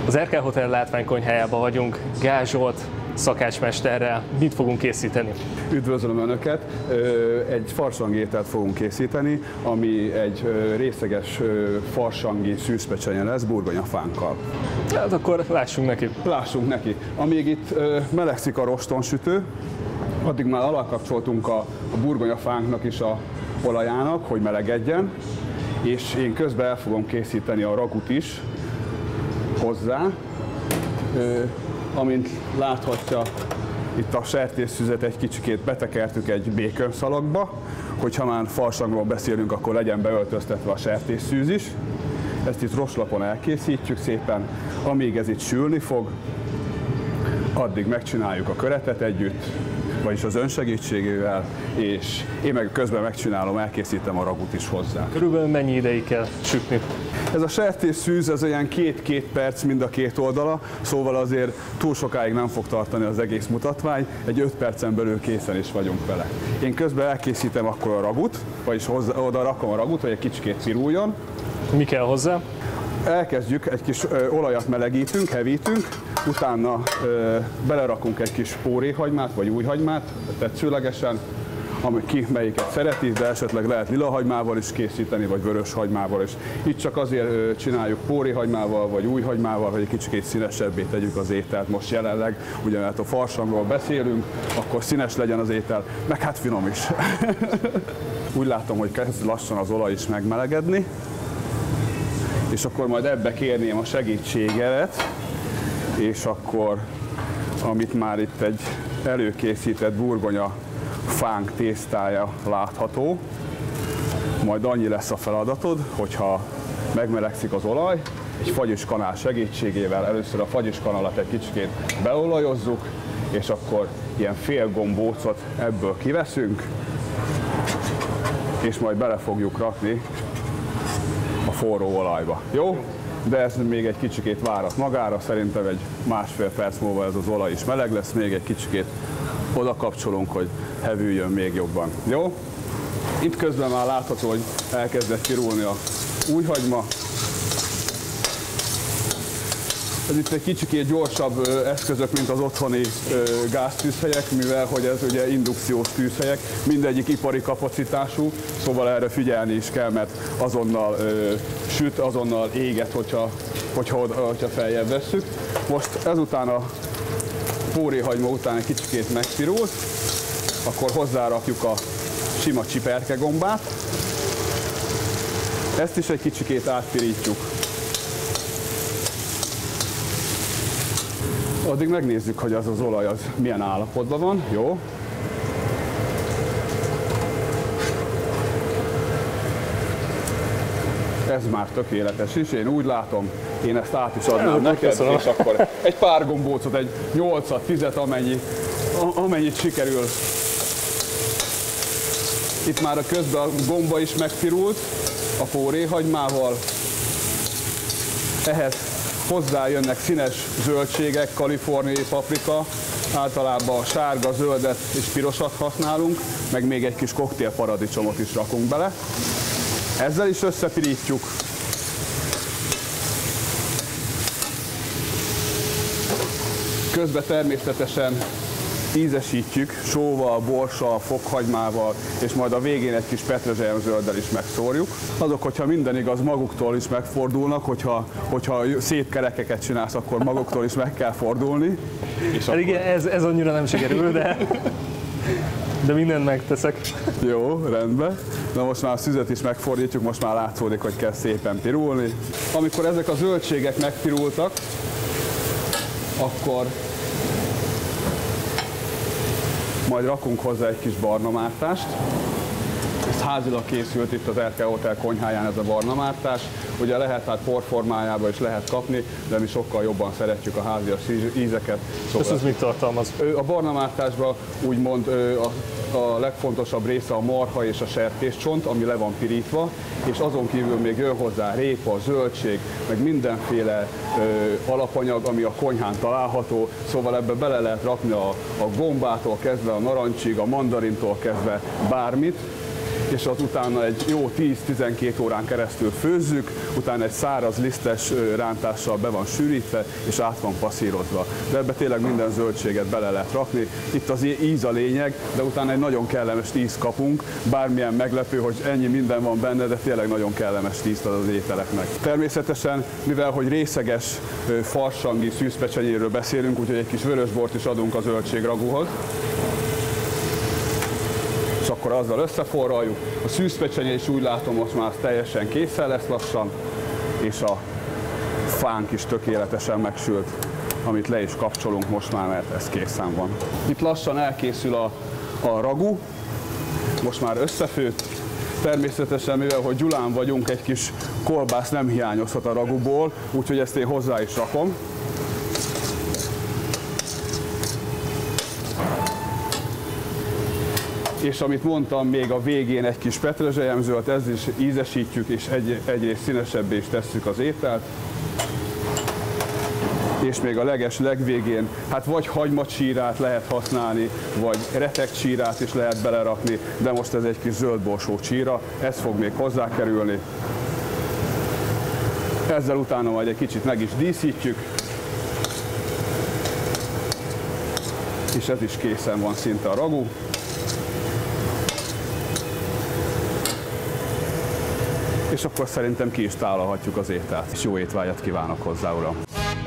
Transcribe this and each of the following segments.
Az RK Hotel látványkonyhájában vagyunk, Gál Zsolt szakácsmesterrel. Mit fogunk készíteni? Üdvözlöm Önöket! Egy farsangételt fogunk készíteni, ami egy részeges farsangi szűzpecsenye lesz burgonyafánkkal. Hát akkor lássunk neki. Lássunk neki. Amíg itt melegszik a rostonsütő, addig már alakapcsoltunk a burgonyafánknak is a olajának, hogy melegedjen, és én közben el fogom készíteni a ragut is hozzá. Amint láthatja, itt a sertésszüzet egy kicsikét betekertük egy békönszalagba, hogyha már farsangról beszélünk, akkor legyen beöltöztetve a sertésszűz is. Ezt itt rostlapon elkészítjük szépen, amíg ez itt sülni fog, addig megcsináljuk a köretet együtt, vagyis az ön segítségével, és én meg közben megcsinálom, elkészítem a ragut is hozzá. Körülbelül mennyi ideig kell sütni? Ez a sertésszűz, ez olyan 2-2 perc mind a két oldala, szóval azért túl sokáig nem fog tartani az egész mutatvány, egy 5 percen belül készen is vagyunk vele. Én közben elkészítem akkor a ragut, vagyis oda rakom a ragut, hogy egy kicsikét piruljon. Mi kell hozzá? Elkezdjük, egy kis olajat melegítünk, hevítünk, utána belerakunk egy kis póréhagymát, vagy újhagymát, tetszőlegesen, ki melyiket szereti, de esetleg lehet lilahagymával is készíteni, vagy vörös hagymával is. Itt csak azért csináljuk póréhagymával, vagy újhagymával, hogy egy kicsit színesebbé tegyük az ételt. Most jelenleg, ugye mert a farsangról beszélünk, akkor színes legyen az étel, meg hát finom is. Úgy látom, hogy kezd lassan az olaj is megmelegedni, és akkor majd ebbe kérném a segítségedet, és akkor, amit már itt egy előkészített burgonya fánk tésztája látható, majd annyi lesz a feladatod, hogyha megmelegszik az olaj, egy fagyiskanál segítségével először a fagyiskanalat egy kicsikét beolajozzuk, és akkor ilyen fél gombócot ebből kiveszünk, és majd bele fogjuk rakni a forró olajba. Jó? De ez még egy kicsikét várat magára, szerintem egy 1,5 perc múlva ez az olaj is meleg lesz, még egy kicsikét oda kapcsolunk, hogy hevüljön még jobban. Jó? Itt közben már látható, hogy elkezdett pirulni a újhagyma. Ez itt egy kicsikét gyorsabb eszközök, mint az otthoni gáztűzhelyek, mivel hogy ez ugye indukciós tűzhelyek, mindegyik ipari kapacitású, szóval erre figyelni is kell, mert azonnal süt, azonnal éget, hogyha feljebb vesszük. Most ezután a póréhagyma után egy kicsikét megpirult, akkor hozzárakjuk a sima csiperkegombát. Ezt is egy kicsikét átpirítjuk. Addig megnézzük, hogy az olaj az milyen állapotban van. Jó. Ez már tökéletes is, én úgy látom, én ezt át is adnám neked, és akkor egy pár gombócot, egy 8-at, 10-et, amennyit sikerül. Itt már a közben a gomba is megpirult a póréhagymával. Ehhez hozzájönnek színes zöldségek, kaliforniai paprika, általában sárga, zöldet és pirosat használunk, meg még egy kis koktélparadicsomot is rakunk bele. Ezzel is összepirítjuk. Közben természetesen ízesítjük sóval, borssal, fokhagymával, és majd a végén egy kis petrezselyemzölddel is megszórjuk. Azok, hogyha minden igaz, maguktól is megfordulnak, hogyha szép kerekeket csinálsz, akkor maguktól is meg kell fordulni. És akkor... Igen, ez annyira nem sikerül, de mindent megteszek. Jó, rendben. Na most már a szüzet is megfordítjuk, most már látszódik, hogy kell szépen pirulni. Amikor ezek a zöldségek megpirultak, akkor majd rakunk hozzá egy kis barnamártást. Ez házilag készült itt az RK Hotel konyháján ez a barnamártás. Ugye lehet hát porformájában is lehet kapni, de mi sokkal jobban szeretjük a házias ízeket. Szóval ez mit tartalmaz? A barnamártásban úgymond a legfontosabb része a marha és a sertéscsont, ami le van pirítva, és azon kívül még jön hozzá répa, zöldség, meg mindenféle alapanyag, ami a konyhán található, szóval ebbe bele lehet rakni a gombától kezdve a narancsig, a mandarintól kezdve bármit, és az utána egy jó 10-12 órán keresztül főzzük, utána egy száraz lisztes rántással be van sűrítve, és át van passzírozva. De ebbe tényleg minden zöldséget bele lehet rakni. Itt az íz a lényeg, de utána egy nagyon kellemes ízt kapunk, bármilyen meglepő, hogy ennyi minden van benne, de tényleg nagyon kellemes ízt ad az ételeknek. Természetesen, mivel hogy részeges farsangi szűzpecsenyéről beszélünk, úgyhogy egy kis vörösbort is adunk a zöldségragúhoz. És akkor azzal összeforraljuk. A szűzpecsenye is úgy látom, most már teljesen készen lesz lassan, és a fánk is tökéletesen megsült, amit le is kapcsolunk most már, mert ez készen van. Itt lassan elkészül a ragú, most már összefőtt. Természetesen, mivel hogy Gyulán vagyunk, egy kis kolbász nem hiányozhat a ragúból, úgyhogy ezt én hozzá is rakom. És amit mondtam, még a végén egy kis petrezselyemzöld, ezzel is ízesítjük, és egyrészt színesebbé is tesszük az ételt. És még a legvégén, hát vagy hagymacsírát lehet használni, vagy retekcsírát is lehet belerakni, de most ez egy kis zöldborsó csíra, ez fog még hozzákerülni. Ezzel utána majd egy kicsit meg is díszítjük, és ez is készen van szinte a ragú. És akkor szerintem ki is tálalhatjuk az ételt. És jó étvágyat kívánok hozzá, uram!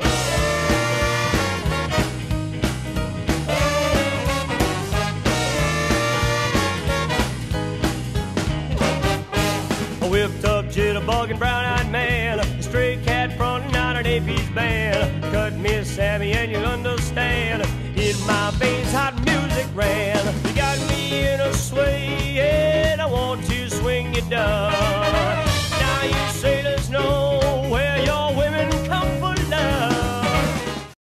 A whipped up jitterbugging brown-eyed man, a stray cat fronting out an AP band. Cut me a Sammy and you'll understand. In my veins hot music ran. You got me in a sway and I want to swing you down.